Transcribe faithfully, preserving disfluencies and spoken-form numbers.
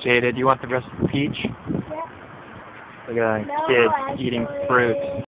Jada, do you want the rest of the peach? Yeah. Look at that No, kid actually. eating fruit.